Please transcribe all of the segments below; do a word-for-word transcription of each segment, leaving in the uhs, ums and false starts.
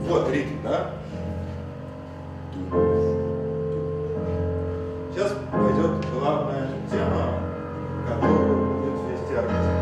Вот ритм, да? Сейчас пойдет главная тема, которую будет вести оркестр.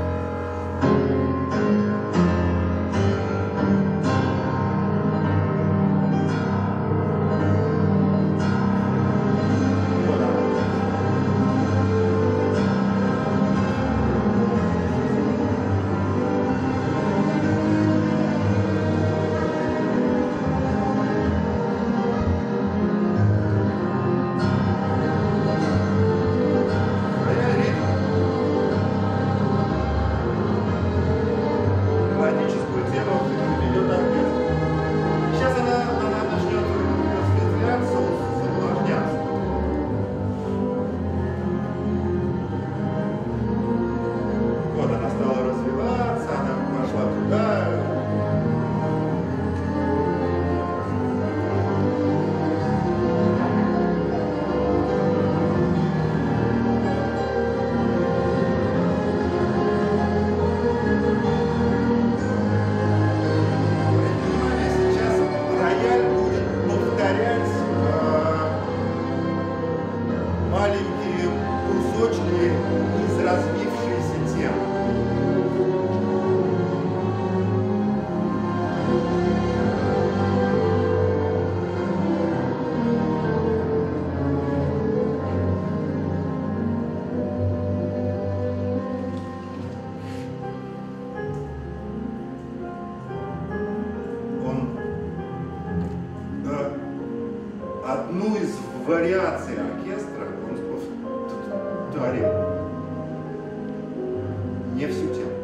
Одну из вариаций оркестра он повторил. Не всю тему.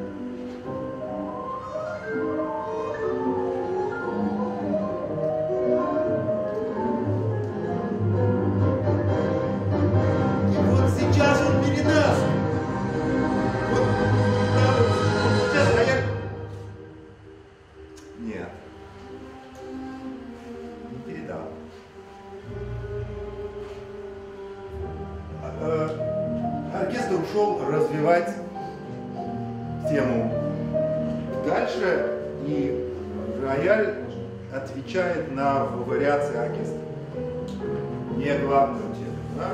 И вот сейчас он передаст. Вот, сейчас рояль. Нет. Не передал. Оркестр ушел развивать тему дальше, и рояль отвечает на вариации оркестра, не главную тему. Да?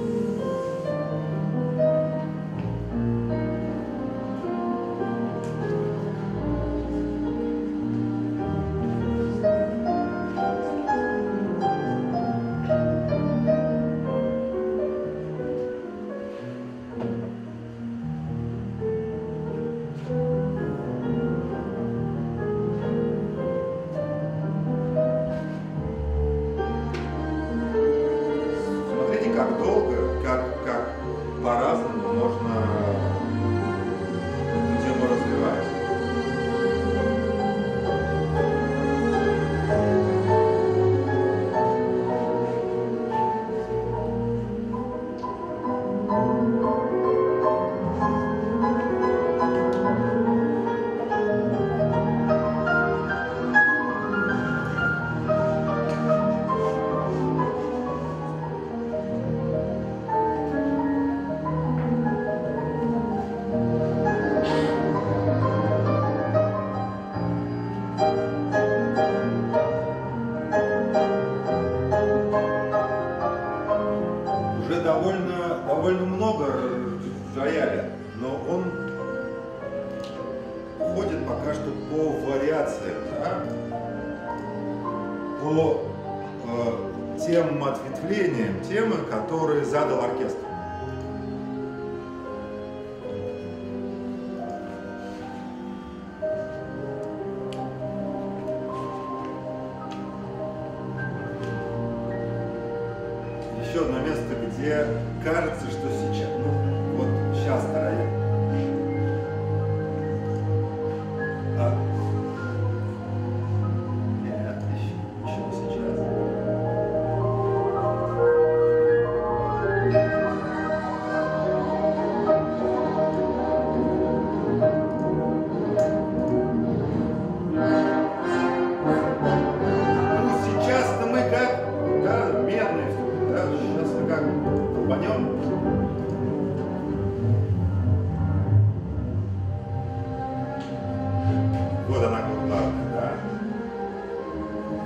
Как долго, как, как по-разному можно эту тему развивать. Довольно, довольно много рояля, но он ходит пока что по вариациям, да? По э, тем ответвлениям темы, которые задал оркестр. Еще одно место, где кажется, что сейчас, ну, вот сейчас рояль. А. Нет, еще, еще сейчас. Ну, сейчас-то мы как, да, медные, да, сейчас мы как рванем. Вот она главная, да.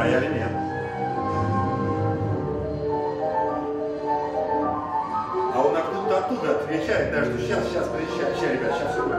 Стояли, нет. А он оттуда, оттуда отвечает, да, что сейчас, сейчас, сейчас, сейчас, ребят, сейчас все будет.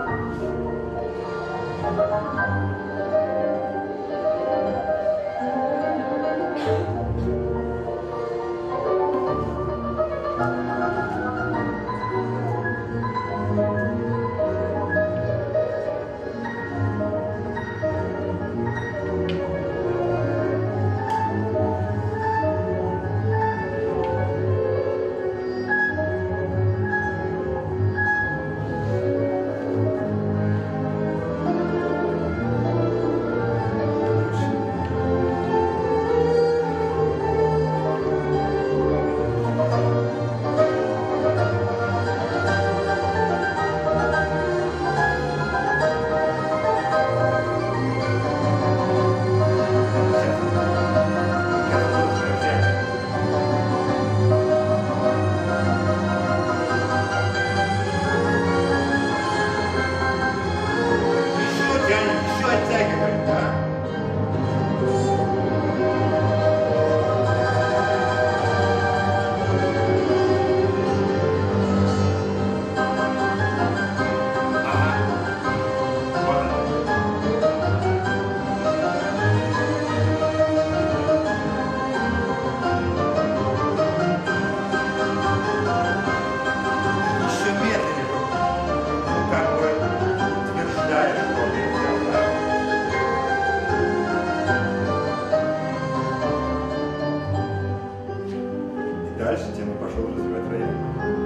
Дальше тема пошел развивать рояль.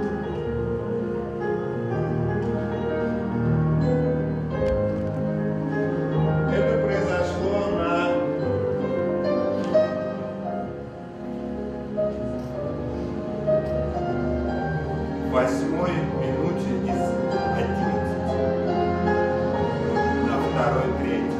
Это произошло на восьмой минуте из одиннадцати. На второй трети.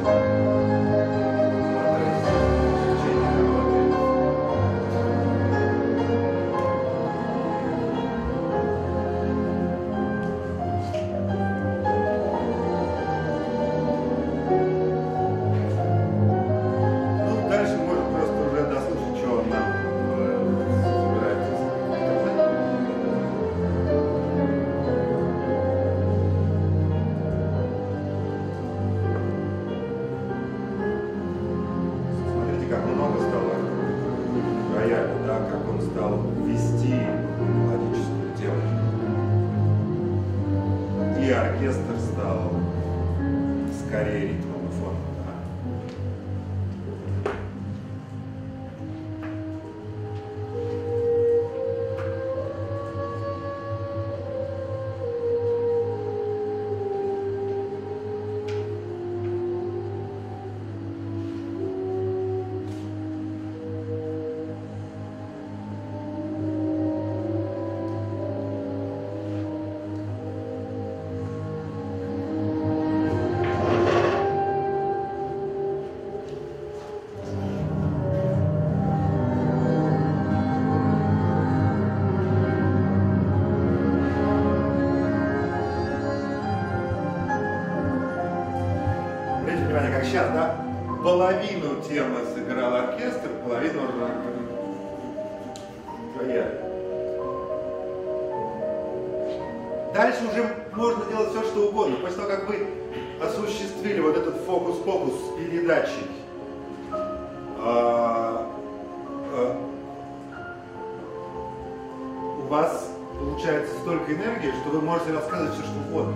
Как много стало рояля, да, как он стал вести мелодическую тему. И оркестр стал скорее ритмом и фоном, да. Как сейчас, да? Половину темы сыграл оркестр, половину рояль. Дальше уже можно делать все, что угодно. После того, как вы осуществили вот этот фокус-фокус с передачей, а, а, у вас получается столько энергии, что вы можете рассказывать все, что угодно.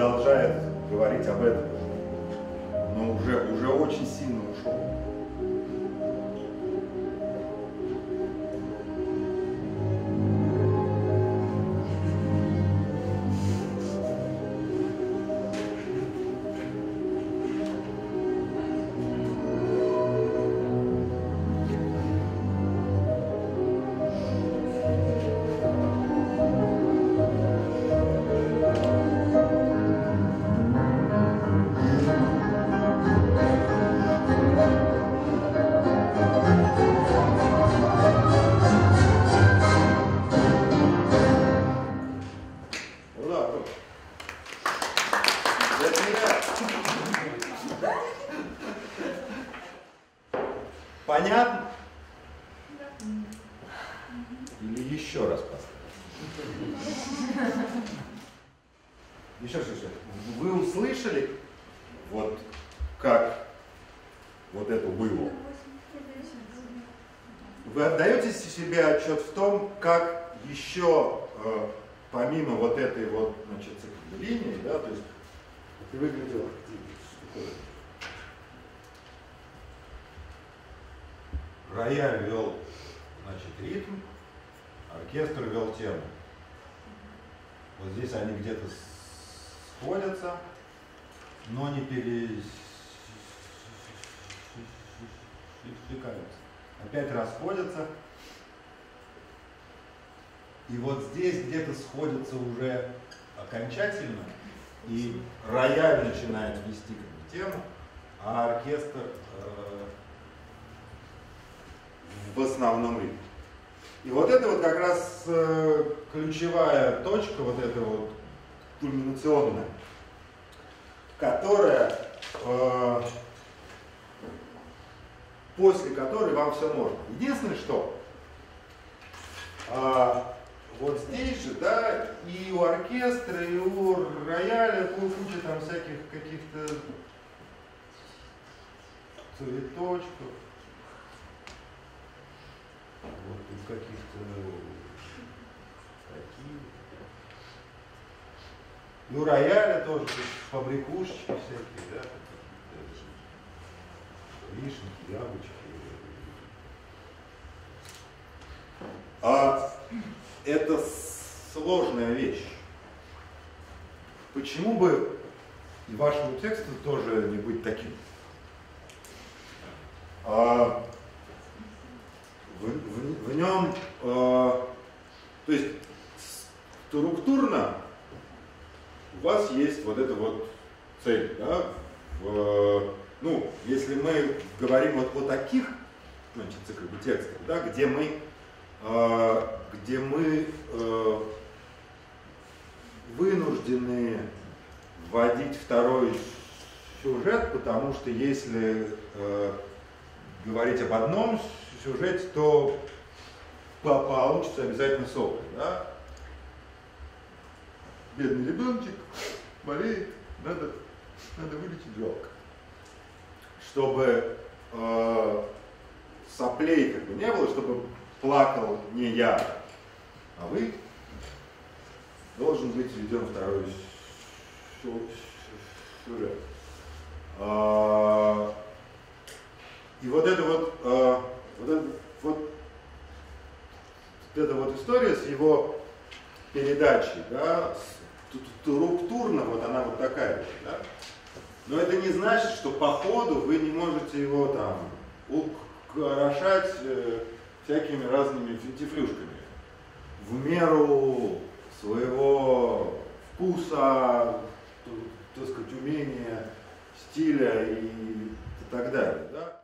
продолжает говорить об этом, но уже, уже очень сильно ушел. Понятно? Или еще раз поставить? Еще раз, еще раз. Вы услышали, вот как вот это было? Вы отдаете себе отчет в том, как еще, э, помимо вот этой вот, значит, линии, да, то есть это выглядело рояль вел, значит, ритм, оркестр вел тему. Вот здесь они где-то сходятся, но не пересекаются. Опять расходятся. И вот здесь где-то сходятся уже окончательно, и рояль начинает вести как бы тему, а оркестр э, в основном ритм. И вот это вот как раз э, ключевая точка, вот эта вот кульминационная, которая, э, после которой вам все можно. Единственное, что э, вот здесь же, да, и у оркестра, и у рояля куча там всяких каких-то цветочков. Вот тут каких-то таких. Ну, рояля тоже, фабрикушечки всякие, да, вишенки, яблочки. А это сложная вещь. Почему бы и вашему тексту тоже не быть таким? А, В, в, в нем, э, то есть структурно у вас есть вот эта вот цель, да? В, ну, если мы говорим вот о таких, значит, как бы текстах, да, где мы, э, где мы э, вынуждены вводить второй сюжет, потому что если э, говорить об одном сюжете, то получится обязательно сопли, да? Бедный ребеночек болеет, надо, надо вылечить, жалко. Чтобы э, соплей как бы не было, чтобы плакал не я, а вы, должен быть введен второй сюжет. Э, и вот это вот э, Вот, это, вот, вот эта вот история с его передачей, да, структурно вот она вот такая, да? Но это не значит, что по ходу вы не можете его там украшать э, всякими разными финтифлюшками в меру своего вкуса, так сказать, умения, стиля и, и так далее, да?